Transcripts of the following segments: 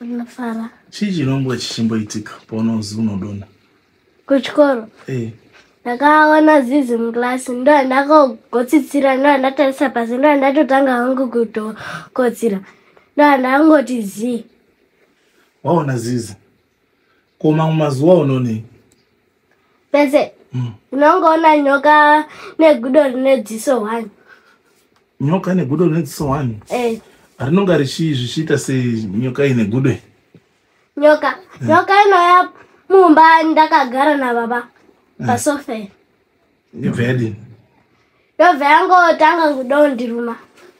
Nafara. Chiji nombo chimboitika paunozi unodona. Kuchikoro. Ndakaona Zizi mklasi ndo ndakagotsitsira ndo ndatarisa pasi ndo ndatotanga hangu kutokotsira. Ndo ndangoti zi. Waona Zizi. Koma mumazuwa unoni. Pese. Unongoona nyoka negudo nedziso 1. Nyoka negudo nedziso 1. Arinonga richiita se nyoka ine gudo. Nyoka inoya mumba ndakagara na baba pasofa. Yevedi. Yovengo tanga gudo ndiruma.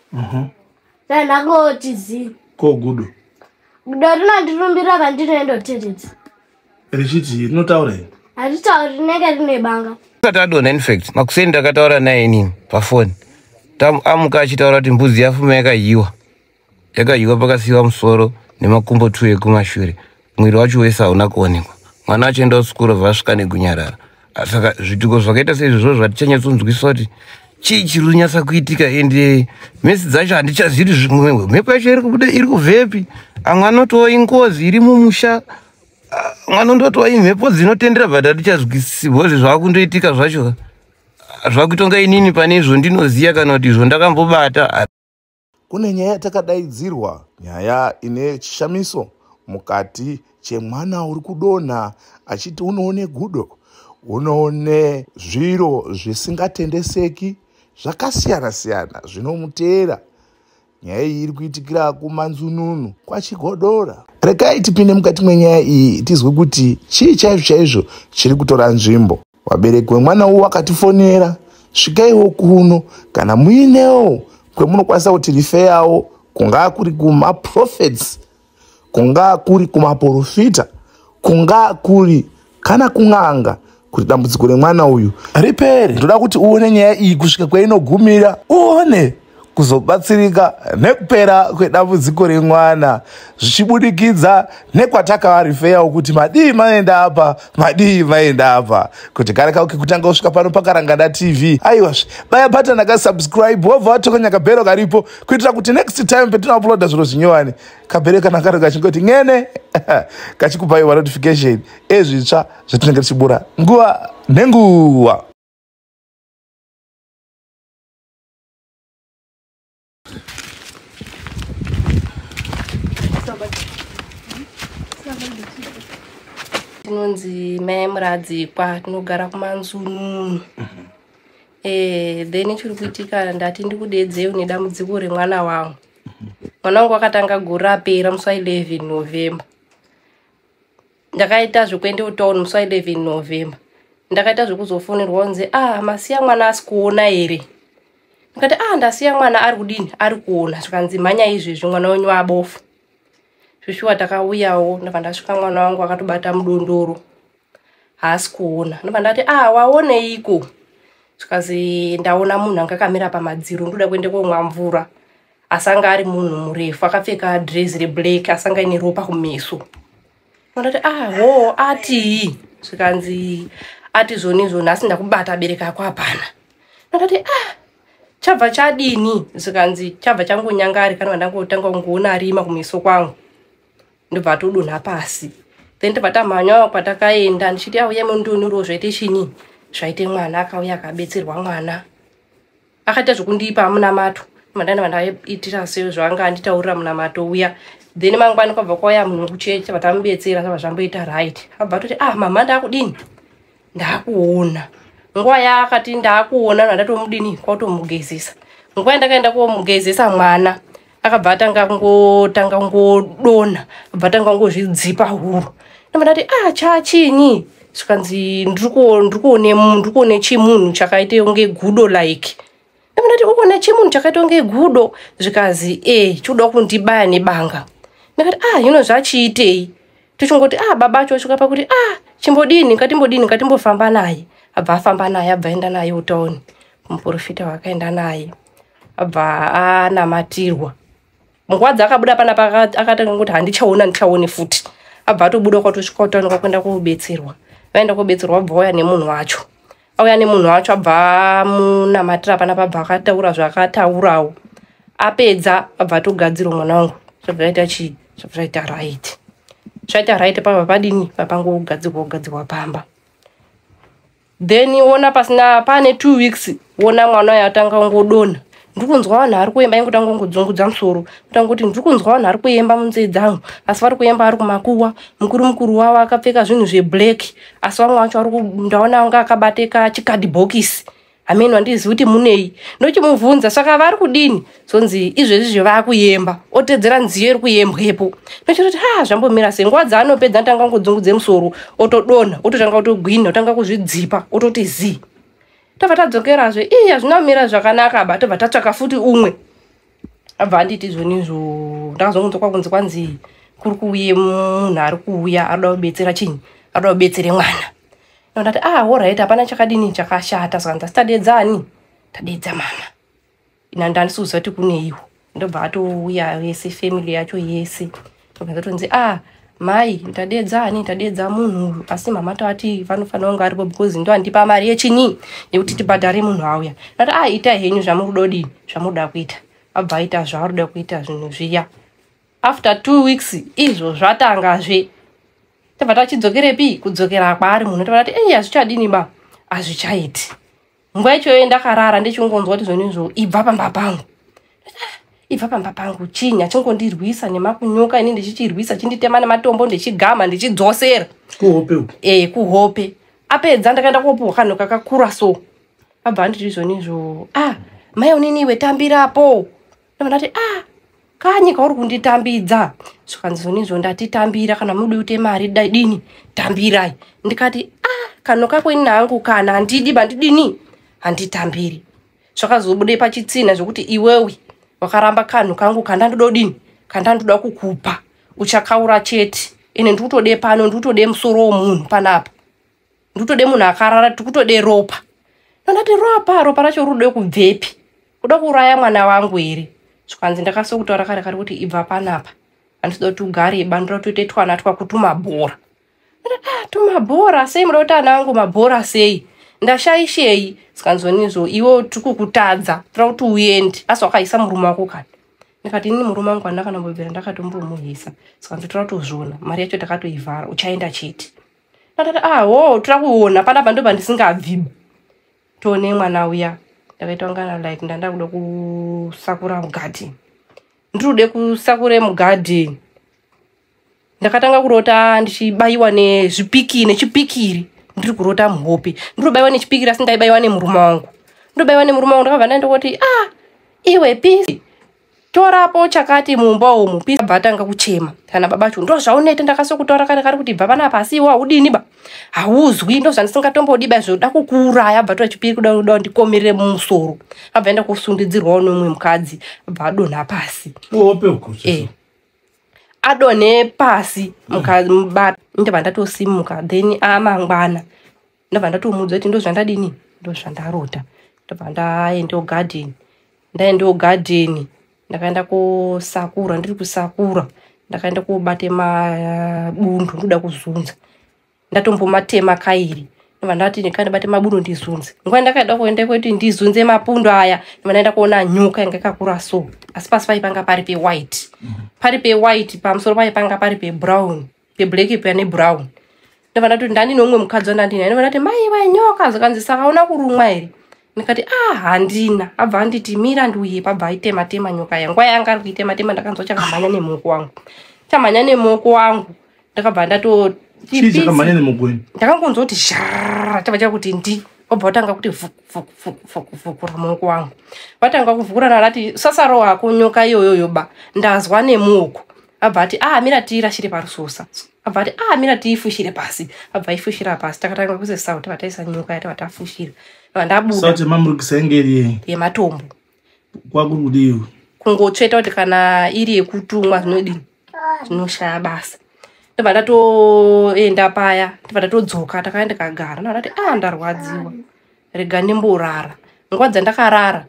Ndangoti zi. Ko gudo. Gudo rinondirumbira vandinoenda kuteredza. Richiti rinotaura. Haritauri rinenge rine banga. Takatadona in fact makuseni ndakataura naye inini pafoni. Amuka achitaura kuti mbuzi yafuma yakayiwa pakasiwa musoro nemakumbo 2 ekumashure. Mwiri wacho wese hauna kuonekwa. Mwana achienda kuchikoro vasvika negunyarara. Saka zvituko zvakaita seizvozvo zvatichanyatsokunzwisa kuti chii chiri kunyatsa kuitika ende mesi dzacho handichazivi zvimwe. Mhepo yacho iri kubvepi? Amwe anotova ingozi iri mumusha. Mwana ndotova imhepo dzinotendera but hatichazwisisi bhozve zvakundoitika zvacho. Zvakutonga inini pane izvo ndinoziya kana kuti izvo ndakambobata. Kune nyaya takadaidzirwa, nyaya ine chishamiso mukati chemwana uri kudonha achiti unoone gudo, unoone zviro zvisingatendeseki zvakasiyana siyana zvinomuteera. Nyaya iyi iri kuitikira kumanzununu kwaChigodora. Rekai tipinde mukati mwenyaya iyi tizwe kuti chii chaizvo chiri kutora nzvimbo. Wabereki wemwana uyu wakatifonera, svikaiwo kuno kana muinewo kwemunokwanisa kuti rifeyawo, kungaa kuri kumaprophets, kungaa kuri kumaprofita, kungaa kuri kana kun'anga, kuti dambudziko remwana uyu ripere. Ndoda kuti uone nyaya iyi kusvika kweinogumira, uone kuzobatsirika nekupera kwedambudziko remwana zvichibudikidza nekwatakavarifeyawo kuti madii maenda apa kuti kare kauke kutanga kusvika pano pakarangana TV. Aiwa baya button akasubscribe wobva watokonya kabhero karipo kuitira kuti next time petinouploada zviro zvinyowani kabhero kana karo kachingoti ngene kachikupaiwa notification ezvitsva zvatinenge tichibura nguva nenguva. Tinonzi mai Muradzikwa, tinogara kumanzununu. Then chiri kuitika ndati ndikudedzeyo nedambudziko remwana wangu. Mwana wangu akatanga gore rapera musi 11 November. Ndakaita zvekuenda kutown musi 11 November. Ndakaita zvekuzofonerwa kunzi masiya mwana asikuona here. Ndikati ndasiya mwana ari kudini, ari kuona. Zvikanzi mhanya izvezvi mwana wenyu abofu. Zvishuwa takauyawo ndapandasvika mwana wangu akatobata mudondoro. Haasi kuona. Ndapandati waoneiko? Zvikazi ndaona munhu anga akamira pamadziro ndoda kuenda komwa mvura. Asanga ari munhu murefu akapfeka dress reblack asanga ine ropa kumeso. Ndati ati. Zvikanzi ati zvoni asi ndakubata bereka yako hapana. Ndati chabva chadini? Zvikanzi chabva changonyangari kana ndangotanga kungoona rima kumeso kwangu. Ndobva todonha pasi. Then tabatamanya kwatakaenda ndichiti auya mundonuro zvaite chini? Zvaite mwana akauya akabetserwa mwana. Akaita zvokundipa munamato. Mandana vandaitira seyo zvanga anditaurira munamato uya. Then mangwani kwabva kwauya munhu kucheche vatamubetsera saka zvamboita right. Abva toti mama ndakudini? Ndakuona. Nguva yakati ndakuona ndatomudini kwatomugezesa. Nguva ndakaenda komugezesa mwana. Akabva atanga ngodona, abva atanga ngozvidzipa huro. Ndati chachinyi? Zvikanzi ndikuone chimunhu chakaite unge gudo like. Ndati uone chimunhu chakaite unge gudo? Zvikazi choda kundibaya nebanga. Ndakati hino zvachiitei? Tichingoti baba cho svika pakuti chimbodini ngatimbofamba naye. Abva afamba naye abva enda naye utaoni. Muprofita wakaenda naye. Abva anamatirwa. Mungwadza akabuda pana akatanga kuti handichaone futi. Abva atobuda kwatosvika utaoni kwakwenda kobetserwa. Vaenda kobetserwa abva auya nemunhu wacho. Auya nemunhu wacho abva munamatira pana pabva akataura zvakataurawo. Apedza abva atogadzirwa mwana wangu. Zvakaita zvaita right. Zvaita right pabva padini papangogadzirwa pamba. Then wona pasina pane 2 weeks wona mwana yatanga ngodona. Ndikunzwa vanhu ari kuemba ingotanga ngodzungudza musoro. Kutanga kuti ndikunzwa vanhu ari kuemba munzee dzangu. Asi vari kuemba ari kumakuwa. Mukuru wavo akapfeka zvinhu zveblack. Asi vamwe vacho vari ndaona anga akabateka chikadhibhokisi. Ameni wandizivi kuti munei. Ndochimubvunza saka vari kudini? Sonzi izvezvi zvavakuemba. Otedzera nziyo iri kuembwepo. Ndochiti zvambomira sei nguva dzaanopedza ndotanga ngodzungudze musoro. Otodona, ototanga kutogwinya, otanga kuzvidzipa, ototi zi. Tobva tadzokerazve hazvina kumira zvakanaka ba tobva tatsvaka futi umwe. Abva anditi izvonizvo ndakazongonzwa kwakunzi kwanzi kuri kuuye munhu ari kuuya arikuda kubetsera chinyi, arikuda kubetsere mwana. Ndati alright hapana chakadini chakashata saka ndasitadedzani tadedza mama. Ina ndandisiuza kuti kuneiwo. Ndobva atouya yese family yacho yese. Tobva tatonzi mai ndadedza munhu asi mama tati vanofanira kunge aripo because ndo andipa mari yechini yekuti tibhadhare munhu auya. Ndati itai henyu zvamudodini zvamuda kuita. Abva aita zvaarikuda kuita zvinhu zviya. After 2 weeks izvo zvatangazve. Tobva tachidzokerepi kudzokera kwaari munhu tobva tati hazvichadini ba hazvichaiti. Nguva ichoyo ndakarara ndichongonzwa kuti zvonizvo ibva pamba pangu. Ibva pamba pangu chinya chongondirwisa nemakunyoka ini ndichichirwisa chinditema nematombo ndichigama ndichidzosera kuhope kuhope. Apedza ndakaenda kopuhwa kanhu kakakura so. Abva anditi zvonizvo mai uniniwe tambirapo. Ndati kanyi kauri kunditambidza. Zvikanzi zvonizvo ndatitambira kana mudi ute mari dini tambirai. Ndikati kanhu kako ini hangu kana handidi bandidini handitambiri. Zvakazobude pachitsina zvokuti iwewe wakaramba kanhu kangu kandandododini kandandoda kukupa uchakaura chete. Ine ndikutode pano ndikutode musoro womunhu panapa. Ndikutode munhu akarara tikutode ropa. Ndati ropa racho rude kubvepi? Kuda kuuraya mwana wangu here? Zvikanzi ndakasokutaura kare kuti ibva panapa. Handisida kuti ugare bandira toite twana twakutuma bhora. Tumabhora sei muda kuti ana angu mabhora sei? Ndashaishei? Zikanzonizvo iwe tikukutadza tira kuti uende asi wakaisa murume wako kani. Ndikati ini murume wangu handakanambobvira ndakatombomuhisa. Zikanzi tira kutozviona mari yacho takatoivhara uchaenda chete. Ndati tira kuona panapa ndo pandisingabvi. Toone mwana uya. Ndakaita ungana like ndanda kuda kusakura mugadheni. Ndirude kusakure mugadheni. Ndakatanga kurota ndichibaiwa nechipikiri. Ndiri kurota muhope. Ndirobaiwa nechipikiri asi ndaibaiwa nemurume wangu. Ndakabva ndandoti iwe pisi. Torapo chakati mumba umu pisi batanga kuchema. Kana babacho ndo zvaunete ndakasokutaura kare kuti bva panapa asi iwe udini ba. Hauzwi ndo zvandisingatombodiba zvoda kukuuraya abva tochipiri kuda ndikomerere mumusoro. Abva enda kusundidzirwa nomwe mukadzi abva adonha pasi. Hope ukuchi. Adone pasi mukabata ndibva ndatosimuka then amangwana ndibva ndatomudza kuti ndozvandadini ndozvandarota. Ndibva ndaenda garden ndakaenda kosakura ndiri kusakura ndakaenda kobate mabundu ndoda kuzunza ndatombomatema kairi ndibva ndati ndikandibate mabundo ndizunze. Nguva ndakaenda kuenda kuti ndizunze mapundo aya ndibva ndaenda kuona nyoka yanga yakakura so asi pasi paipanga pari pe white. Pari pe white pamusoro paipanga pari pe brown pe black pane brown. Ndibva ndati ndani nomwe mukadzi wandandina ndibva ndati mai wanyoka zikanzi saka una kurumwa here? Ndikati handina. Abva anditi mira ndiuye pabva aitema nyoka yangu. Nguva yanga ari kuitema ndakanzwa chakamhanya nemuoko wangu. Ndakabva ndato chii chakamhanya nemuoko wenyu? Ndakangonzwa kuti chabva chakuti ndi obva watanga kuti vhukura muoko wangu. Watanga kuvhukura narati sasaro hako nyoka iyoyo ba ndazwa nemuoko. Abva ati mira tiirashire parusosa. Abva ati mira tiifushire pasi. Abva ifushira pasi takatanga kusesauti vataisa nyoka yati vatafushira. Ndabuda. Sauti mamurukisa ingeri yematombo. Kwakuri kudiwe? Kungotsveta kuti kana iri yekutumwa zvinodini zvinoshaya basa. Ndibva ndatoenda paya ndibva ndatodzoka takaenda kagara ndati ndarwadziwa rega ndimborara. Nguva dzandakarara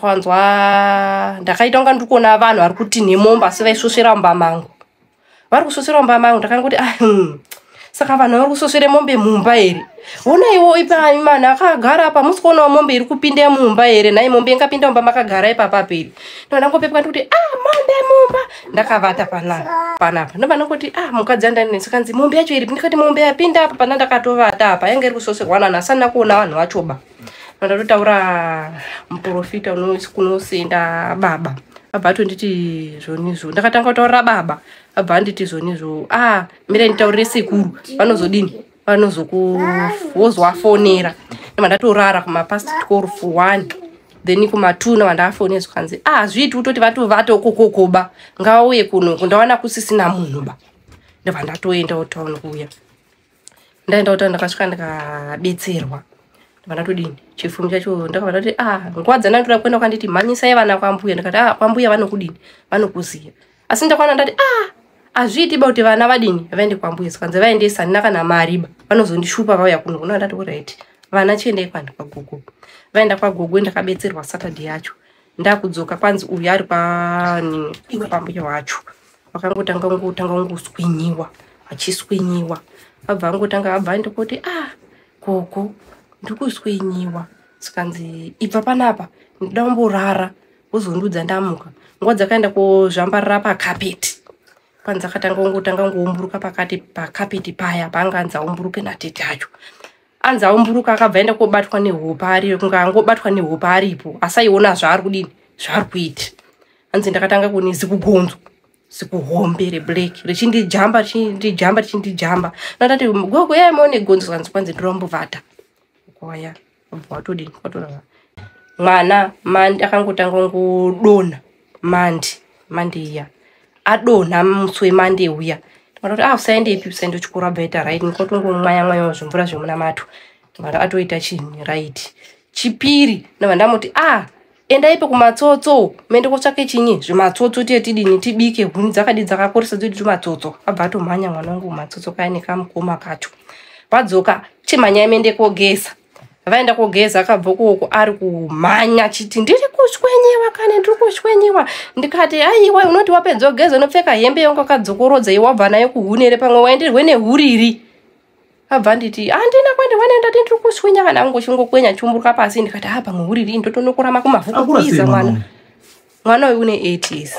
ndakaita kunga ndiri kuona vanhu vari kuti nemomba asi vaisvosvera mumba mangu. Vari kusvosvera mumba mangu ndakanga kuti saka vanhu vari kusosvere mombe mumba here. Ona iwo ipa imana akagara apa musi kuonawo mombe iri kupinde mumba here. Nhai mombe ingapinda mumba makagara ipapa peri. Ndangopepwa kuti mombe mumba. Ndakavata panapa. Ndovanongoti mukadzi andanetsa kanzi mombe yacho iri. Ndikati mombe yapinda apa pana ndakatovata apa. Yanga iri kusoserwana nasana kuona vanhu vachoba. Ndatotaura muprofita unosenda baba. Baba tonditi zvonizvo. Ndakatanga kutaurira baba. Baba anditi zvonizvo. Mira nditaurire sekuru. Vanozodini? Vanozokufonera. Ndatorara kumapast 12 then kuma2 navandafonera zvikanzi zviti utoti vatovata ukokokoba ngauye kuno ndawana kusisina munhu ba. Ndabva ndatoenda kutown kuya. Ndaenda kutown ndakasvika ndikabetserwa. Vanatodini chifumi chacho ndakabva ndati nguva dzandatoda kuenda kwanditi mhanyisai vana kwambuya. Ndikati kwambuya vanokudini vanokuziya. Asi ndakwana ndati azviiti ba kuti vana vadini vaende kwambuya. Sikanzi vaendesa ndina kana mariba vanozondishupa vauya kuno. Ndati alright vana chiendei kwandi kwagogo. Vaenda kwagogo ndakabetserwa Saturday yacho. Ndakudzoka kwanzi uyu ari kwambuya wacho. Vakangotanga ngoswinyiwa achiswinyiwa. Abva angotanga abva ndikoti gogo ndikuswinyiwa. Sikanzi ibva panapa ndida kumborara uzondudza ndamuka. Nguva dzakaenda kozvambarira pakapeti. Kwanza akatanga ngoumburuka pakapeti paya paanganzi aumburuke natete acho. Anzi aumburuka akabva aenda kobatwa nehopa ariyo. Kunga angobatwa nehopa aripo asaiona zvaari kudini zvaari kuita. Anzi ndakatanga kunizi kugonzo sikuhombe reblack richindijamba ndati gogo yaimone gonzo kwanzi ndirambovata kwaya watodini kwatorara mwana mandi akangotanga ngodona mandi iya adonha musi wemande uya. Ndikati usaende ipi usaende kuchikora beta right. Ndikotongomwaya zvimvura zvemunamato. Ndikati atoita chinhu right. Chipiri ndabva ndamoti endaipo kumatsotso mende kotsvake chinyi zvimatsotso tidini tibike huni dzakadi dzakakoresa dzoti tumatsotso. Abva atomhanya mwana wangu kumatsotso kaya nekamukoma kacho. Vadzoka chimhanya mende kogeza. Vaenda kogeza akabva koko ari kumhanya chiti ndiri kushwenyiwa. Ndikati aiwa unoti wapedza kugeza unopfeka hembe yangu akadzokorodza iwabva nayo kuhunere pamwe waenderwe nehuriri. Abva nditi andina kwandihwene ndati ndiri kushwenya kana ngochungokwenya chumburuka pasi. Ndikati pamwe huriri ndotonokurama kumavhuku kuiza mwana uyu une 8 years.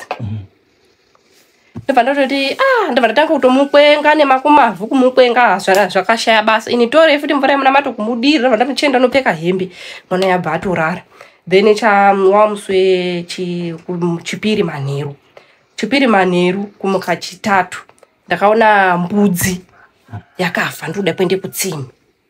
Ndabva ndototi ndabva ndatanga kutomukwenga nemakumavhu kumukwenga zvakashaya basa. Ini tore futi mvura yemunamato kumudira. Ndabva ndatochenda nopfeka hembe mwana yabva atorara. Then wamuswe chipiri manheru kumuka chitatu ndakaona mbudzi yakafa ndoda kuende kutsime.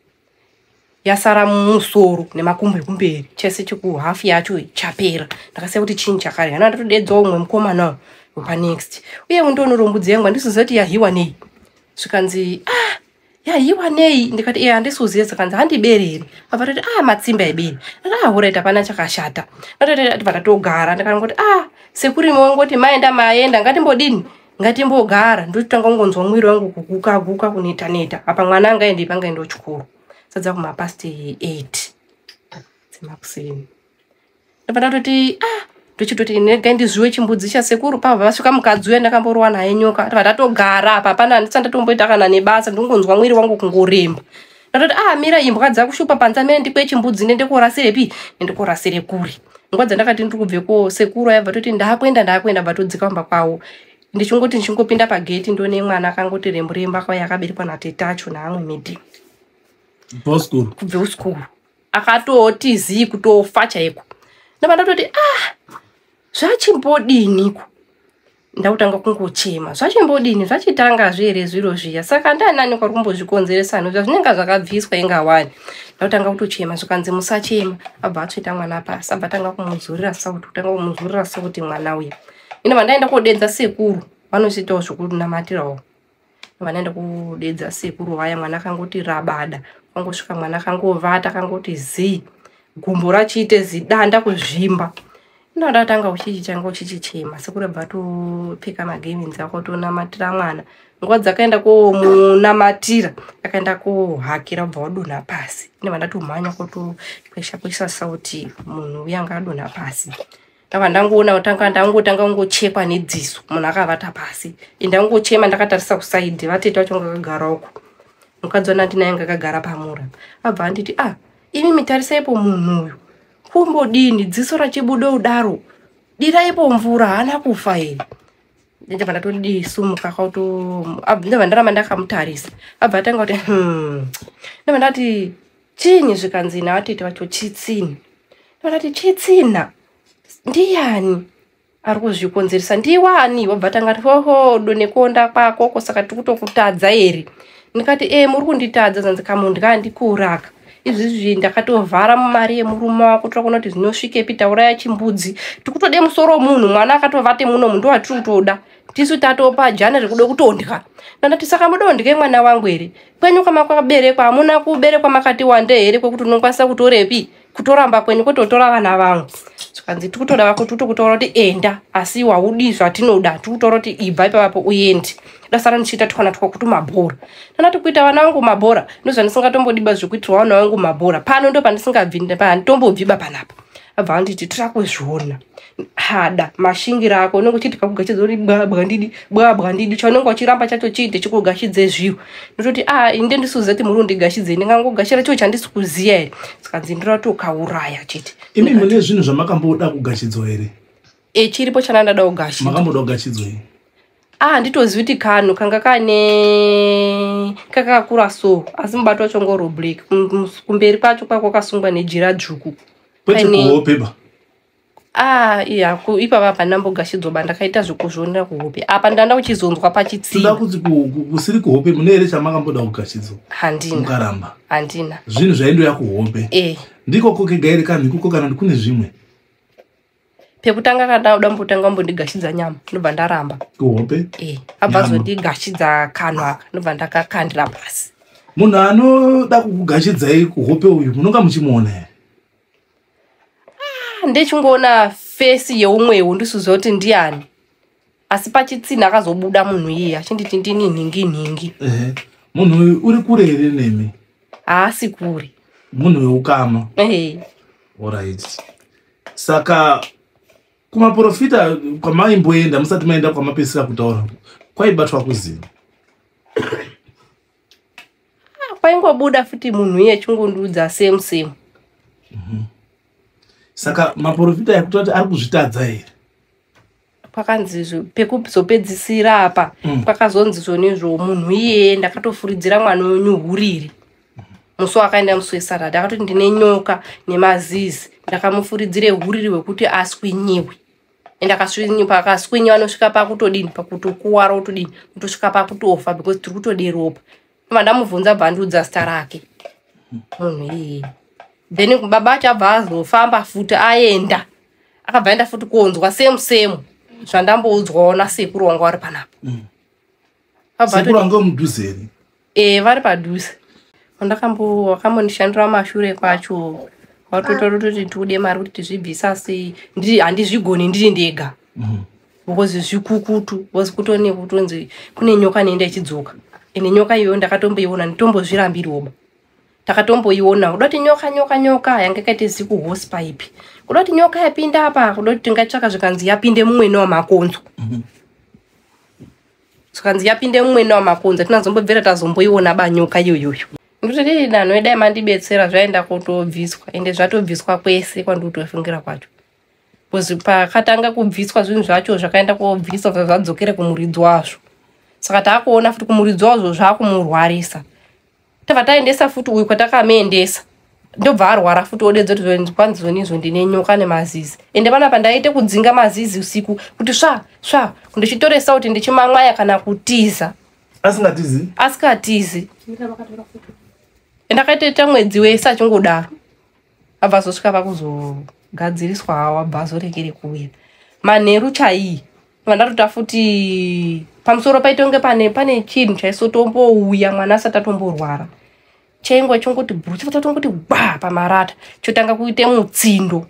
Yasara musoro nemakumbo kumberi chese chikuhafu yacho chapera. Ndakasiya kuti chinyi chakarya. Ndatodeedza umwe mukomana pa next. Uye undono mbudzi yangu andisizoti yahiwa nei. Zvikanzi yahiwa nei. Ndikati handisuziye. Zikanzi handibereri. Abva toti matsimba eberi. Ndati hapana chakashata. Ndati vatogara. Ndikangoti sekuri ngoti maenda ngatimbodini ngatimbogara. Ndotanga ngonzwa mwiri wangu kuguka kuneta. Apa mwana anga ende pangaenda kuchikoro. Sadza kumapast 8 dzemakuseni. Ndabva ndati ndochitoti ndizviwe chimbudzi chasekuru pabva vasvika mukadzi uya ndakamborowa naye nyoka. Ndabva ndatogara apa pana ndisandatomboita kana nebasa ndingonzwa mwiri wangu kungoremba. Ndati mira imbwa dzakushupa panza mene ndikwe chimbudzi nendekorasirepi nendekorasire kuri. Nguva dzandakati ndiri kubveko sekuru ayabva toti ndakwenda bva todzika kumba kwawo. Ndichingopinda pageti ndone mwana akangoti remburemba akauya akaberekwa natete acho naamwe midhi. Kubve kuskuru akatoti zii kutofa chaiko. Ndabva ndatoti zvachimbodiniko. Ndautanga kungochema. Zvachimbodini zvachitanga zvere zviro zviya. Saka ndanani kwari kumbozvikonzeresa zvinenge zvakabviswa ingawani. Ndautanga kutochema zvikanzi musachema. Abva atsveta mwana pasi. Abva atanga kumuzurira sauti mwana uya. Ndabva ndaenda kodedza sekuru. Vanochitawo zvokunamatirawo. Ndabva ndaenda kodedza sekuru vaya mwana akangoti rabada. Kwangosvika mwana akangovata akangoti zii. Gumbo rachiite zidanda kuzvimba. Ndatanga uchichichema. Sekuru abva topfeka magemenzi ako tonamatira mwana. Nguva dzakaenda komunamatira akaenda kohakira abva wadonha pasi. Ndabva ndatomhanya kotokwesha sauti munhu uya anga adonha pasi. Ndabva ndangotanga kungochekwa nedziso munhu akavata pasi. Ndangochema ndakatarisa kusaidhi vatete vacho vakagara uko. mukadzi wanati naye akagara pamura. Abva anditi imi mitarisaipo munhu uyu kumbodini dziso rachibudo udaro diraipo mvura hana kufa here. Ndabva ndatodi sumuka kauto ndabva ndaramba ndakamutarisa. Abva atanga kuti ndabva ndati chinyi zvikanzina vatete vacho Chitsina. Ndabva ndati Chitsina ndiyani ari kuzvikonzeresa ndiwani? Wabva tanga hoho donekuonda kwako saka tikutokutadza here. Ndikati muri kunditadza zanzikamundu ndikuraka. Izvizvi ndakatovhara mumari yemurume wako tokuona kuti zvinosvikepi tauraya chimbudzi tikutode musoro munhu mwana akatovate muno mundu watiri kutoda tisu tatopa jana rikude kutondya. Ndati saka mudondye mwana wangu here kwenyu kwamakaberekwa hamuna kuberekwa makati wande here kwekuti unokwanisa kutorepi kutoramba kwenyu kwototora vana vangu. Saka tikutoda vako tikutotaura kuti enda asi waudi zvatinoda tikutoura kuti ibva ipapo uende. Dasara ndichita tikana kuti mabhora. Ndati kuita vana vangu mabhora ndozvandisingatombodiba zvekuitirwa vana vangu mabhora. Pano ndo pandisingabvi panditombobviba panapa. Abva anditi tirakuzviona. Hada mashingira ako unenge uchiti kakugashidza kuti bwabwa ndidi chaunenge uchiramba chacho chiite chikugashidze zviro. Ndototi inde ndisuze kuti muri kundigashidze ndingangogashira chiwo chandisi kuziya here. Saka ndinodira kuti ukauraya chete. Imi mune zvinhu zvamakamboda kugashidzwa here? Chiripo chanandada kugashidza. Makamboda kugashidzwa here? Nditozivi kuti kanhu kanga kakakura so asi mubato wacho ngoro black kumberi kwacho kwakasungwa nejira dzvuku. Kwete kuhope ba? Ipapa pandambogashidzwa ndakaita zvekuzvionera kuhope. Apa ndanda kuchizonzwa pachitsina. Toda kuti kusiri kuhope mune here chamakamboda kugashidzwa? Handina. Mukaramba? Handina. Zvinhu zvaindoya kuhope? Ndiko kokega here kanhu ikuko kana kune zvimwe? Pekutanga kada udambotanga mbondigashidza nyama ndobva ndaramba. Kuhope? Abva zondigashidza kanhu aka ndobva ndakakandira pasi. Munhu anoda kukugashidzai kuhope uyu munonga muchimuona here? Ndechingoona fesi yeumwewo ndisuziva kuti ndiani. Asi pachitsina akazobuda munhu iye achinditi ndini nhingi. Munhu uyu uri kure here nemi? Haasi kure. Munhu weukama? Alright. Saka kumaprofita kwamaimboenda musati maenda kwamapesera kutaura kwaibatwa kuzini? Kwaingobuda futi munhu iye chingondudza same. Saka maprofita yakutoti ari kuzvitadza here? Pakanzi pekuzopedzisira apa pakazonzi zvonizvo munhu iye ndakatofuridzira mwana wenyu huriri. Musi wakaenda musi weSaturday akatoti ndine nyoka nemazizi ndakamufuridzire huriri hwekuti aswinyiwe. Enda akaswinyiwa anosvika pakutodini pakutokuwara utodini kutosvika pakutofa because tiri kutode ropa. Ndamubvunza bhandudza zita rake munhu iye. Then baba achabva azofamba futi aenda akabva aenda futi kuonzwa same zvandamboudzwawo nasekuru wangu vari panapa. Sekuru wangu mudhuze here? Vari padhuze. Wakambondishandira mashure kwacho watotora kuti tikude mari kuti tizvibvisa sei handizvigoni ndiri ndega. Because zvikukutu was kutone kutonzi kune nyoka nenda ichidzoka. Ine nyoka iyo ndakatomboiona nditombozvirambiriwoba. Takatomboiona kudoti nyoka yanga kaite ziku horse pipe. Kudoti nyoka yapinda apa kudoti tingatsvaka zvikanzi yapinde mumwene wamakonzo. Zvikanzi yapinde mumwene wamakonzo tinazombobvera tazomboiona banyoka iyoyo. Ndototi danho edai mandibetsera zvaenda kutobviswa ende zvatobviswa kwese kwanditofungira kwacho. Because pakatanga kubviswa zvinhu zvacho zvakaenda kobviswa zvadzokere kumuridzi wazvo. Saka taakuona futi kumuridzi wazvo zvakumurwarisa. Tabva taendesa futi uyu kwatakamuendesa ndobva arwara futi odedza kuti kwanzi zonizvo ndine nyoka nemazizi. Ende panapa ndaite kudzinga mazizi usiku kuti sva ndichitoresa kuti ndichimamwaya kana kutiza. Asikatizi. Ndakaita mwedzi wese achingodaro. Abva azosvika pakuzogadziriswa hawa abva azorekere kuuya. Manheru chaiyi. Ndatota futi pamusoro paitonge pane chinhu chaisotombouya mwana asati atomborwara. Chaingo chongoti bhuchotongoti gwa pamarata. Chotanga kuite mutsindo.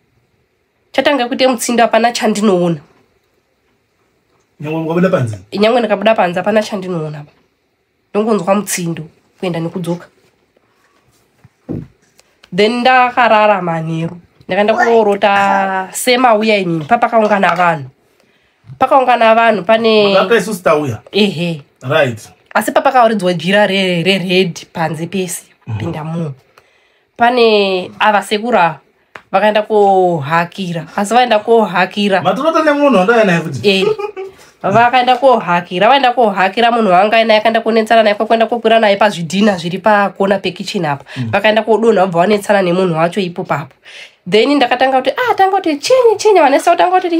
Hapana chandinoona. Nyangwe ndikabuda panze hapana chandinoona. Ndongonzwa mutsindo kuenda nekudzoka. Then ndakarara manheru. Ndakaenda koorota semauya inini pakaungana vanhu. Pane Makaisusta uya? Right. asi papakauridzwa jira red panze pese kupinda munhu. Pane ava sekuru ava vakaenda kohakira, asi vaenda kohakira matorota nemunhu wandaya naye kuti vakaenda kohakira, vaenda kohakira munhu wanga naye akaenda konetsana naye kwakuenda kokwira naye pazvidhina zviri pakona pekicheni apa. Vakaenda kodonha vabva vanetsana nemunhu wacho ipo papo. Then ndakatanga kuti tanga kuti chinyi vanesa utanga kuti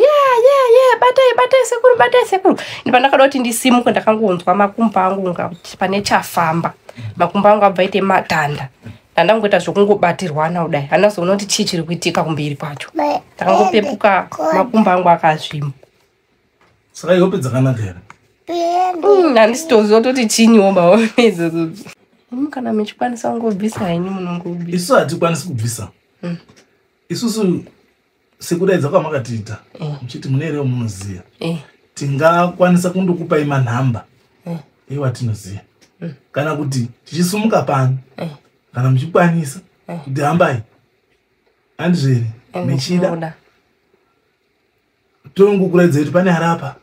batai sekuru. Ndipandakada kuti ndisimuke ndakangonzwa makumbo angu unga pane chafamba. Makumbo angu abva ite matanda. Ndangoita zvokungobatirwana kudai. Anazoona kuti chii chiri kuitika kumberi kwacho. Ndakangopepuka makumbo angu akazvimba. Saka ihope dzakanaka here? Handisitoziva kuti chinyiwo maonedzo. Kana muchikwanisa kungobvisa henyu munongobvisa. Isu hatikwanisi kubvisa. Isusu sekudaidza kwamakatiita muchiti mune here munoziya. Tingakwanisa kundokupai manhamba ewatinoziya. Kana kuti tichisumuka pano kana muchikwanisa kuti hambai handizvere mechida tongokuraidzai kuti pane harapa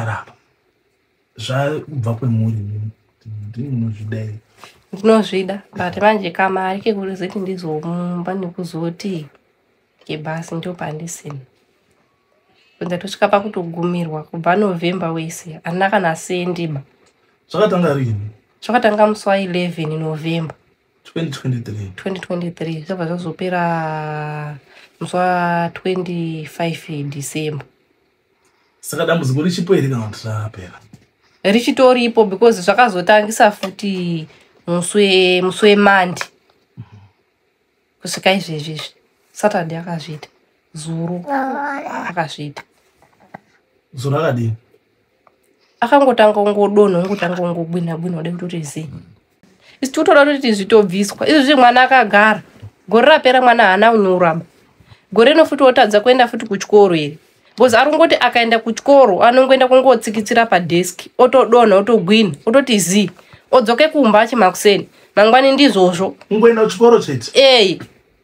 zvabva kwemuri ndini munozvidai. Ndinozvida but manje kamari kekurizeti ndizomumba nekuzoti basi ndio pandisini. Kunza tosvika pakutogumirwa kubva November wese handina kana sendiba. Zvakatanga rini? Zvakatanga musi wa11 November 2023 zvobva zvazopera musi wa25 December. Saka dambudziko richipo here kana kuti rapera? Richitoripo because zvakazotangisa futi musi weMonday kusvika izvezvi. Saturday akazviita, Zuro akazviita. Zuro akadini? Akangotanga ungobwina ude kutoti isi totoda kuti zvitobviswa. Izvi mwana akagara gore rapera mwana haana unyoraba. Gore nofuti otadza kuenda futi kuchikoro here. Because arongoti akaenda kuchikoro anongoenda kungotsikitsira padeski otodonha otogwina ototi odzoke kumba achimakuseni mangwani ndizvozvo ungoenda kuchikoro chete.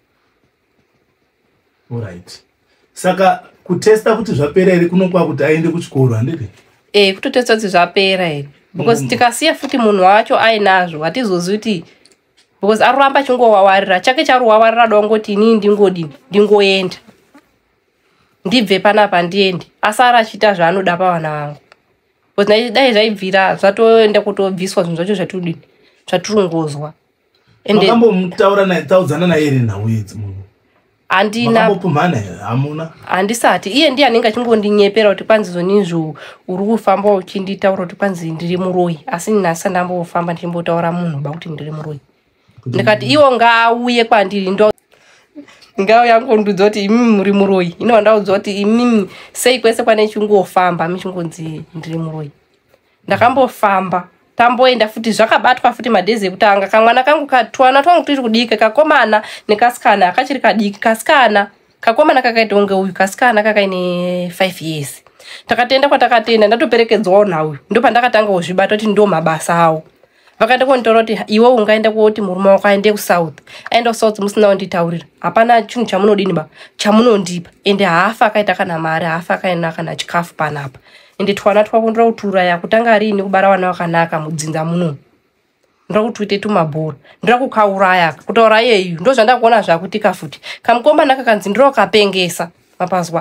Alright. Saka kutesta kuti zvapera here kunokwa kuti aende kuchikoro handiri? Kutotesta kuti zvapera here. Because tikasiya futi munhu wacho ainazvo hatizozivi kuti because aroramba achingowawarira chake charowawarira dongoti inini ndingoenda ndibve panapa ndiende asara achiita zvaanoda pavana vangu. Because dai zvaibvira zvatoenda kutobviswa zvinhu zvacho zvatirongozwa. Makambomutaura naye taudzana naye here nhau idzi munhu? Handina. Hamuna? Handisati. Iye ndiye anenge achingondinyepera kuti kwanzi zonizvo uri kufamba uchinditaura kuti kwanzi ndiri muroi. Asi nhasi ndambofamba ndichimbotaura munhu kuti ndiri muroi. Ndikati iwo ngaauye kwandiri ngauya ngondudza kuti imimi muri muroi. Ino ndaudzwa kuti imimi sei kwese kwane chingofamba michingonzi ndiri muroi. Ndakambofamba tamboenda futi zvakabatwa futi madhezi ekutanga. Kamwana kangu katwana twangu tiri kudiki kakomana nekasikana akachiri kadiki. Kasikana kakomana kakaita unge uyu kasikana kakaine 5 years. Takatenda kwatakatenda ndatoperekedzwawo nauyu ndopandakatanga kuzvibata kuti ndo mabasa awo. Vakaenda konitaura kuti iwe ungaenda kuti murume wako aende kuSouth. Aenda kuSouth musina kunditaurira. Hapana chinhu chamunodini chamunondipa. Ende haafa akaita kana mari, haafa akaina kana chikafu panapa. Ende twana twakundira kuturaya kutanga rini kubara vana vakanaka mudzinza muno. Ndira kuti uite tumabhora. Ndira kukauraya kutaura yeyu. Ndo zvandakuona zvakutika futi. Kamukomana kakanzi ndiro kapengesa mapazwa.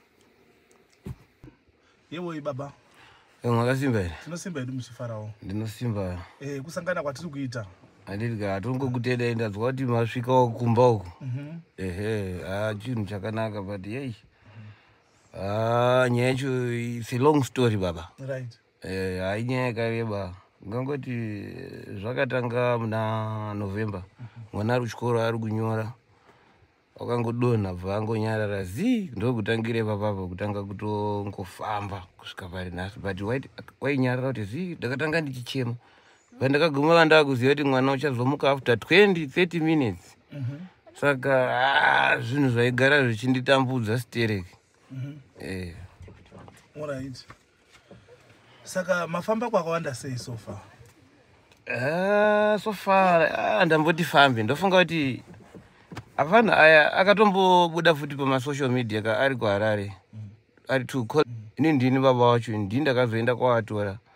Yewo baba. Mwakasimba here? Tinosimba hedu muchifarawo. Ndinosimba. Kusangana kwatiri kuita. Handiri tongokutedai ndazwa kuti masvikawo kumba uku. Chinhu chakanaka but yei. Nyaya yacho it's a long story baba. Right. Hainyaya yakareba. Ngangoti zvakatanga muna November. Mwana ari kuchikoro ari kunyora. Wakangodonha bva angonyarara ndokutangire papapo kutanga kutongofamba kusvika pari nhasi but wainyarara kuti ndakatanga ndichichema pandakaguma vandakuziva kuti mwana uchazomuka after 20-30 minutes. Saka zvinhu zvaigara zvichinditambudza stereki. Alright. Saka mafamba kwakawanda sei so far? So far ndamboti fambe ndofunga kuti hapana aya akatombobuda futi pamasocial media ari kuHarare ari to call ini ndini baba wacho ndini ndakazoenda kwawatora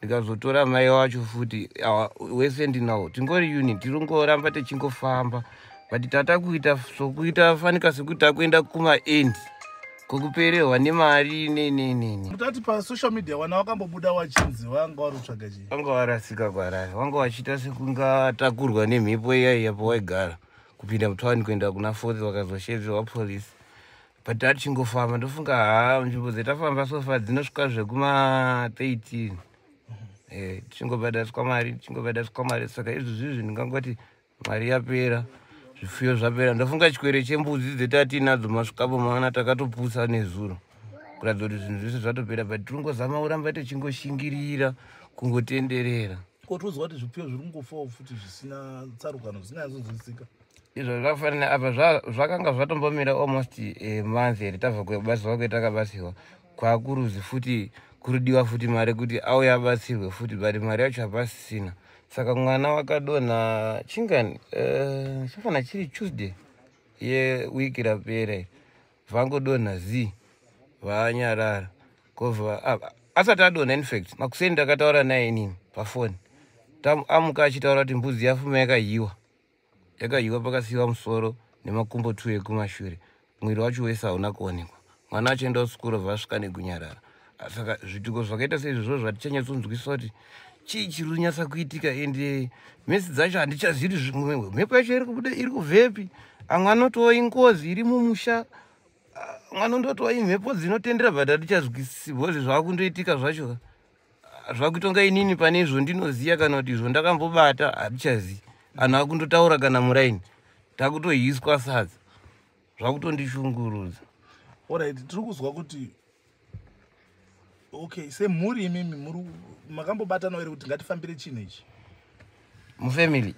ndikazotora mai wacho futi wese ndinawo tingori unit tirongoramba tichingofamba but tatakuita sokuita fanika sekuti takuenda kumaendi kokuperehwa nemari nenenene. Mutati pasocial media wana wakambobuda wachinzi wanga warutsvaga chii? Wanga warasika kwarari, wanga wachiita sekunga takurwa nemhepo iyaiya pawaigara kupinda mutawani kuenda kuna 4th wakazoshezewa polisi. But tatichingofamba ndofunga nzvimbo dzetafamba sofa dzinosvika zvekuma 13 tichingobhadhariswa mari saka izvozvizvi ndingangoti mari yapera zvifuyo zvapera. Ndofunga chikwere chembudzi dzetatiinadzo masvikapo maana takatopusa nezuro kuratidza kuti zvinhu zvese zvatopera but tirongozama kuramba tichingoshingirira kungotenderera. Kotozwa kuti zvifuyo zviri kungofawo futi zvisina tsarukano zvisingazozwisika. Izvo zvakafanira apa zvakanga zvatombomira almost month here tabva kubatsirwa kwetakabatsirwa kwakuruzi futi kurudiwa futi mari kuti auya abatsirwe futi but mari yacho hapasisina. Saka mwana wakadonha chingani chafana chiri Tuesday yewiki rapera vangodonha vanyarara kobva asati adonha. Infact makuseni ndakataura naye inini pafoni amuka achitaura kuti mbudzi yafuma yakayiwa pakasiyiwa musoro nemakumbo 2 ekumashure. Mwiri wacho wese hauna kuonekwa. Mwana achienda kusikuru vasvika nekunyarara. Saka zvituko zvakaita seizvozvo zvatichanyatsokunzwisa kuti chii chiri kunyatsa kuitika ende mesi dzacho handichazivi zvimwe. Mhepo yacho iri kubvepi? Amwe anotova ingozi iri mumusha, amwe anondotova imhepo dzinotendera but hatichazwisisi bhozi zvaakundoitika zvacho. Zvakuitonga inini pane izvo ndinoziya kana kuti izvo ndakambobata hatichazivi. Anhu akundotaura kana muraini takutohiswa sadza zvakutondishungurudza. Alright, tiri kuzwa kuti okay semhuri imimi makambobatana here kuti ngatifambire chinhu ichi mufamily?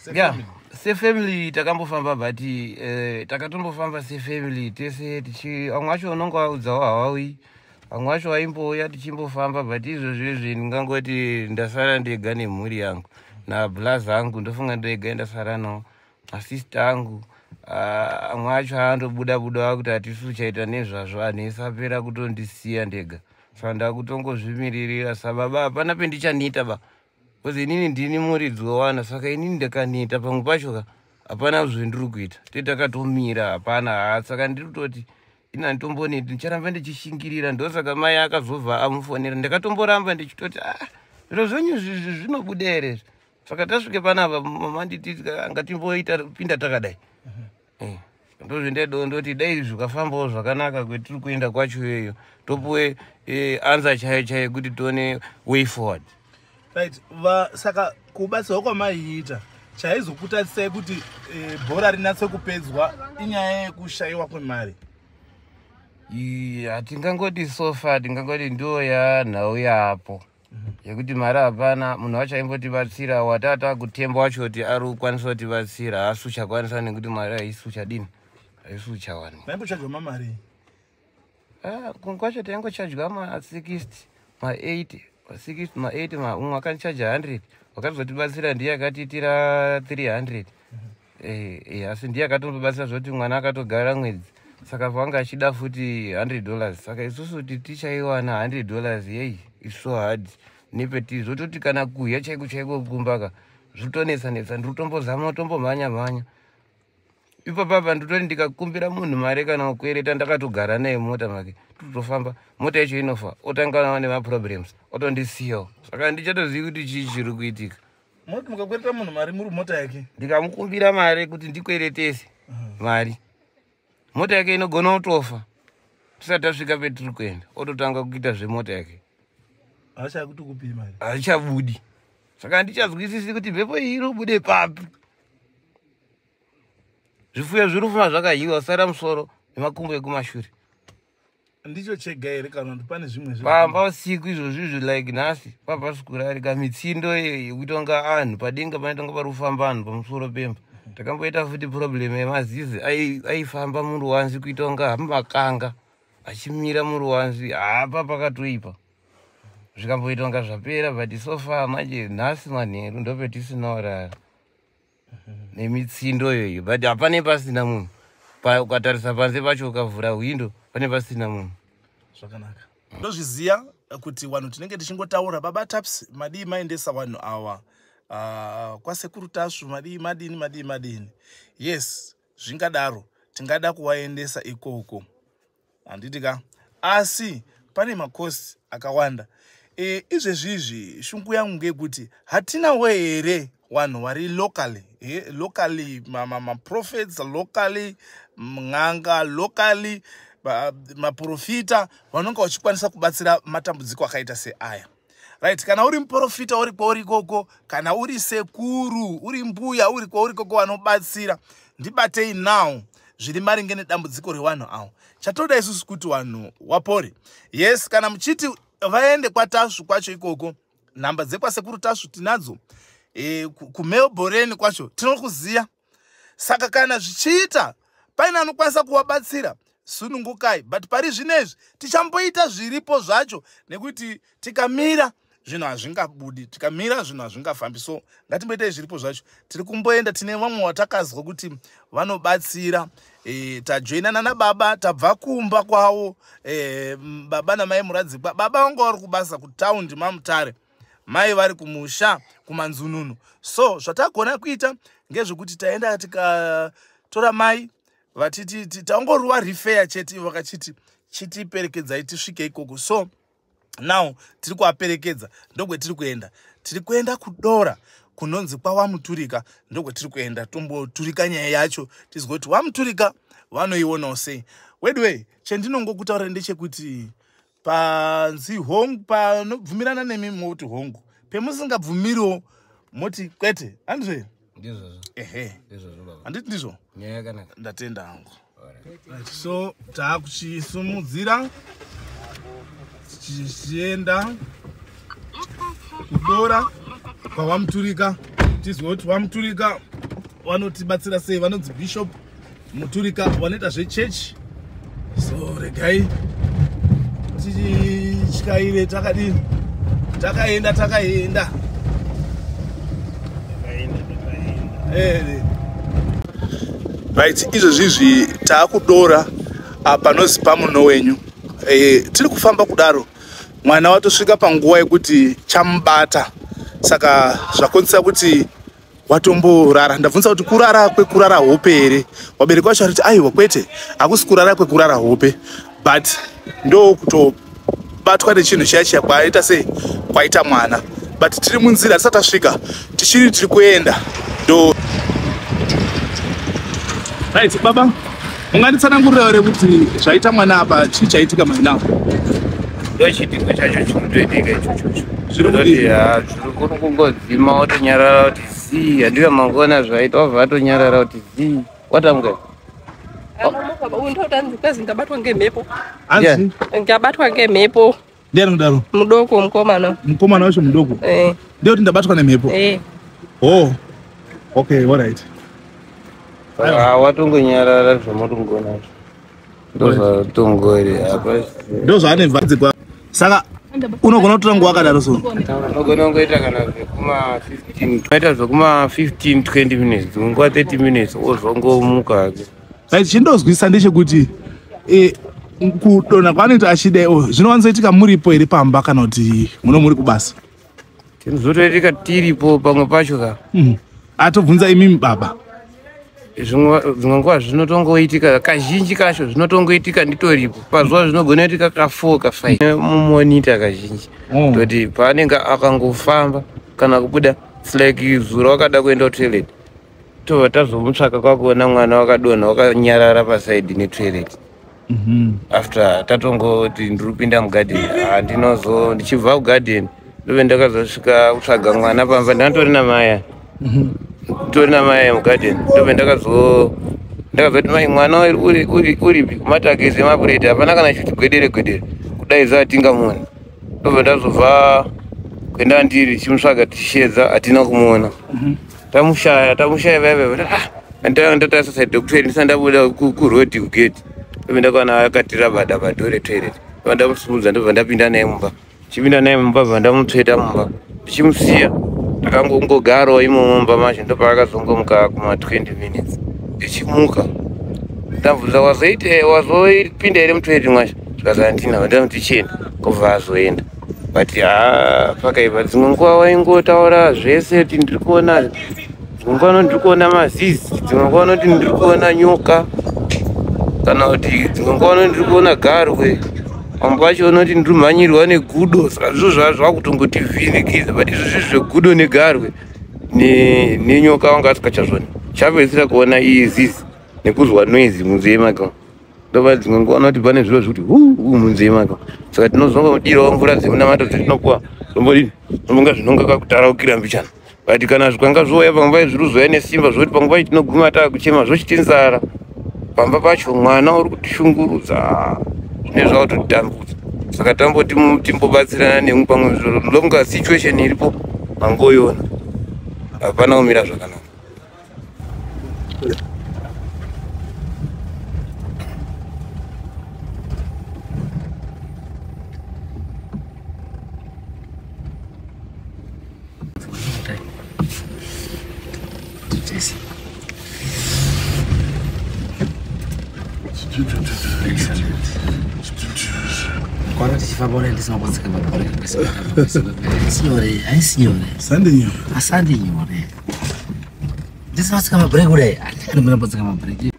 Sefamily takambofamba but takatombofamba sefamily tese amwe acho unonga waudzawo hawawi, amwe acho waimbouya tichimbofamba but izvozvezvi ndingangoti ndasara ndega nemhuri yangu nablaza angu ndofunga ndoega ndasara nawo masista angu. Amwe acho andobuda kuti hatisi chaita nezvazvo anhu apera kutondisiya ndega. Saka ndakutongozvimiririra sababa hapana pendichanita ba kozi inini ndini muridzi wewana. Saka inini ndakanita pamwe pacho hapana zvendiri kuita takatomira hapana. Saka ndiri kutoti ina nditomboneti ndicharamba ndichishingirira. Ndosaka mai akazobva amufonera ndakatomboramba ndichitoti zviro zvenyu zvinobuda here. Saka tasvike panapa mama nditi ngatimboita pinda takadai. Ndozvendaido ndoti dai zvikafambawo zvakanaka kwetiri kuenda kwacho iyoyo topuwe answer chaiyo kuti tione way forward. Right, saka kubatsirwa kwamaiita chaizokutatisai kuti bhora rinatse kupedzwa inyaya yekushayiwa kwemari? Hatingangoti sofa, tingangoti ndo yanhau yapo yekuti mari hapana. Munhu wacho aimbotibatsira watata kutemba wacho kuti ari kukwanisa kutibatsira haasi uchakwanisa nekuti mari haisi uchadini, haisi uchawani. Maimbochajwa mamari? Kungu kwacho taingochajwa ma60 ma80 ma80 umwe akanichaja 100 wakatizotibatsira ndiye akatiitira 300 asi ndiye akatombobatsira zvoti mwana akatogara mwedzi. Saka pavanga achida futi $100. Saka isusu kuti tichaiwana $100 yei it's so hard nepeti zvototi kana kuya chaiko kumbaka zvotonetsa ndiri kutombozama kutombomhanya ipapapa nditoti ndikakumbira munhu mari kana kukwereta ndakatogara naye mota make tutofamba mota yacho inofa otangana nemaproblems otondisiyawo. Saka ndichatozivi kuti chii chiri kuitika. Moti mukakwereta munhu mari muri mota yake? Ndikamukumbira mari kuti ndikweretese mari mota yake inogona kutofa tisati tasvika petiri kuenda ototanga kuita zvemota yake hachakutokupi mari, hachabudi. Saka handichazwisisi kuti mhepo iyi inobude papi. Zvifuyo zviri kufamba zvakayiwa sara musoro nemakumbo ekumashure. Ndicho chega here kana kuti pane zvimwe pamba usiku izvozvizvi like nhasi papasikurari kamitsindo yekuitonga anhu padenga panotonga pari kufamba anhu pamusoro pemba. Takamboita futi problem yemazizi aifamba muruwanzi kuitonga hamumakanga achimira muruwanzi hapa pakatoipa zvikamboitonga zvapera but so far manje nhasi manheru ndopetisinaurara nemitsindo yoyo but hapane pasina munhu. Ukatarisa panze pacho ukavhura hwindo pane pasina munhu. Zvakanaka. Ndozviziya kuti vanhu tinenge tichingotaura baba taps madii maendesa vanhu awa kwasekuru tasvu madini. Yes, zvingadaro tingada kuvaendesa ikoko, handitika, asi pane makosi akawanda. Izvezvizvi shungu yangu ngekuti hatinawo here vanhu vari locally maprophets locally, mng'anga locally, maprofita vanonga vachikwanisa kubatsira matambudziko akaita seaya. Right, kana uri muprofita uri kwauri koko, kana uri sekuru, uri mbuya uri kwauri koko vanobatsira, ndibatei now zviri maringe nedambudziko revanhu avo. Chatoda isusu kuti vanhu wapore. Yes, kana muchiti vaende kwatasvu kwacho ikoko, nhamba dzekwasekuru tasvu tinadzo, kuMelbourne kwacho tinokuziya. Saka kana zvichiita paina anokwanisa kuvabatsira, sunungukai. But pari zvinezvi tichamboita zviripo zvacho, nekuti tikamira zvinhu hazvingabudi, tikamira zvinhu hazvingafambi. So ngatimboitei zviripo zvacho. Tiri kumboenda, tine vamwe watakazwa kuti vanobatsira. Tajoinana nababa, tabva kumba kwavo, baba namai muradzikwa. Baba vangu vari kubasa kutaundi maMutare, mai vari kumusha kumanzununu. So zvatagona kuita ngezvekuti taenda tikatora mai vatiti taongorwa refer chete, vakachiti chitiperekedzai tisvike ikoko. So now tiri kuvaperekedza, ndokwe kuenda. Tiri kuenda kudora kunonzi kwaVamuturika, ndokwe tiri kuenda tomboturika nyaya yacho, tizwe kuti Vamuturika vanoionawo sei. Wedway, chendinongokutaura ndechekuti panzi hongu panobvumirana nemi moti hongu, pemusingabvumiriwo moti kwete, handizvo? Ndizvo. Ehe. Ndizvo baba. Handiti ndizvo? Nyaya yakanaka. Ndatenda hangu. Right. So taakuchisumudzira tichienda kudora kwaVamuturika, tizwe kuti Vamuturika vanotibatsira sei, vanonzi Bishop Muturika, vanoita zvechechi. So regai tichikaire takadini, takaenda. Right, izvozvizvi taakudora panozi pamuno wenyu. Tiri kufamba kudaro, mwana watosvika panguva yekuti chamubata, saka zvakonzera kuti watomborara. Ndabvunza kuti kurara kwekurara hope here? Wabereki wacho ariti aiwa kwete, hakusi kurara kwekurara hope, but ndo kutobatwa nechinhu chiya kwaita sei kwaita mwana. But tiri munzira, tisati tasvika, tiri kuenda. Ndo right, baba, unganditsanangurira here kuti zvaita mwana apa chii chaitika maina? Ndochitiko chacho chinotoitika ichocho. Zviri kungodzima watonyarara kuti zii, handika mangona zvaita, wabva watonyarara kuti zii. Watambuka? Uyu ndotanzi kwezi ndabatwa ngemhepo. Hanzi? Ndabatwa ngemhepo. Ndiani kudaro? Mudoko, mukomana. Mukomana wacho mudoko? Ndio kuti ndabatwa nemhepo? Oh, okay, all right. Watongonyarara zvamotongona. Ndozvatongori apa. Ndozvaane mvadzi kwa. Saka unogona kutora nguva wakadaro so? Unogona kungoita kana zvekuma 15, unoita zvekuma 15-20 minutes, nguva 30 minutes wozongomuka hake. Right, chindozwisa ndechekuti kudonha kwaanoita achidaiwo zvinowanzoitika muripo here pamba kana kuti muri kubasa? Tinozotoitika tiripo pamwe pacho ka. Atobvunza imi baba. Zvimwe nguva zvinotongoitika, kazhinji kacho zvinotongoitika nditoripo. Pazuva zvinogona kuitika ka4 ka5 mumonita kazhinji. Toti paanenge akangofamba kana kubuda, it's like zura wakada kuenda kutoilet, tobva tazomutsvaka kwakuona mwana wakadonha wakanyarara pasaidi netoilet. After tatongoti ndiri kupinda mugarden, ndichibva kugarden ndobva ndakazosvika kutsvaga mwana pamba, ndatori namaya. Tori namai mugarden, ndobva ndakazoti mai mwana uripi kumatakisi emapureti, hapana kana chigwedere kudaidza atingamuona. Ndobva ndazobva kwenda ndiri chimutsvaga tichishedza hatina kumuona. Tamushaya vaiva ndatarisa side toilet, ndisati ndabuda kurodhi kugate, ndobva ndakaona akatira bada padhore toilet, ndobva ndamusumudza, ndobva ndapinda naye mumba. Ndichipinda naye mumba bva ndamutsveta mumba, ndichimusiya. Ndakangogarawo imomo mumba macho, ndopaakazongomuka kuma 20 minutes. Ndichimuka ndabvunza wazopinda here mutoilet mwacho, zvikazi handina, ndamuti chienda, kobva azoenda. but pakaipa dzimwe nguva waingotaura zvese kuti ndiri kuona, dzimwe nguva unoti ndiri kuona mazizi, dzimwe nguva unoti ndiri kuona nyoka, kana kuti dzimwe nguva unoti ndiri kuona garwe, pamwe pacho unoti ndiri mhanyirwa negudo. Saka zvo zvakutongotivhinikidza, but izvozvi zvegudo negarwe nenyoka wanga asikachazvoni. Chapedzisira kuona iyi zizi nekuzwa noizi munzeve make. Ndova dzimwe nguva unoti pane zviro zvekuti munzeve make. Saka tinozongodirawo mvura dzemunamato dzetinopuwa zombonga zvinonga kakutaraukira mbichana. But kana zvikanga zvouya pamwe pacho zviri kuzoya nesimba zvokuti pamwe pacho tinoguma taakuchema zvochitinzara. Pamba pacho mwana uri kutishungurudza nezvautotambudza. Saka tamboti timbobatsirana nemwe pamwe zviro longa situation iripo mangoiona. Hapana kumira zvakanaka. Quando ti fa volere sono cose che va bene, signore, signore. Sandiño. A signore. This was come a break today. I can't remember what's come a break.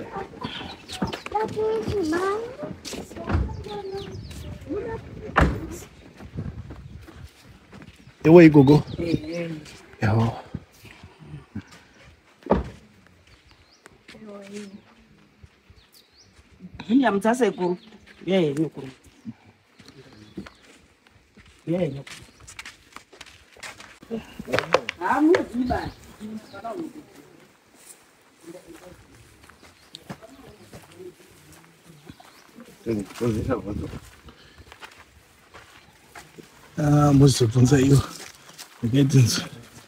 Ewa igogo. Yaho. Ya mtase ku. Yeye nyukuru. Yeye nyukuru. Amu ziba. Muzobvunza iyo. Ngedzinzo.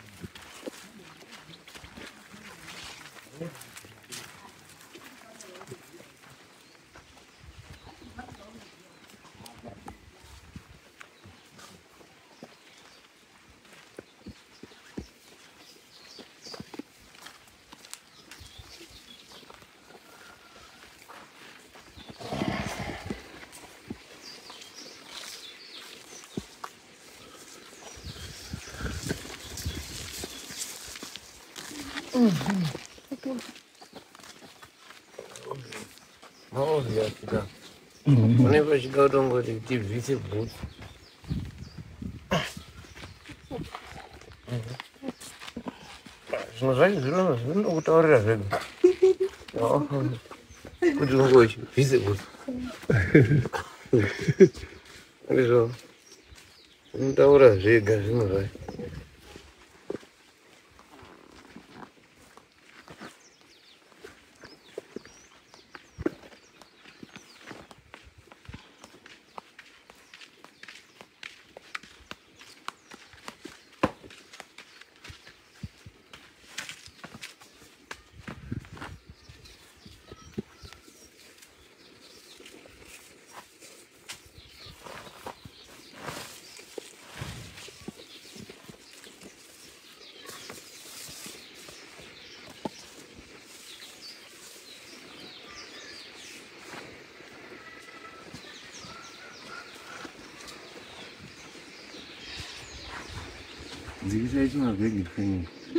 Maoziyasika une pasvika utongoti tibvise bhutsu zvimwe zvacho zvinokutaurira zvega kuti ungochi bvise bhutsu ndizvo unotaura zvega zvimwe zvacho. Ndikisha chimavhegi kwenye